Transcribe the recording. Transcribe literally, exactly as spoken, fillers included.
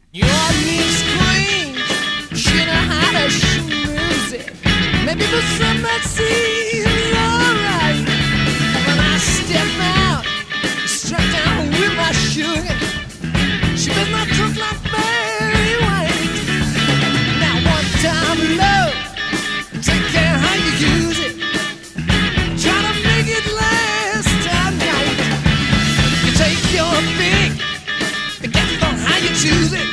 Your lips clean, she know how to schmooze it. Maybe for some that seems alright. When I step out, strap down with my sugar, she does not cook like Mary White. Now one time love, take care how you use it. Try to make it last all night. You take your pick, get on how you choose it.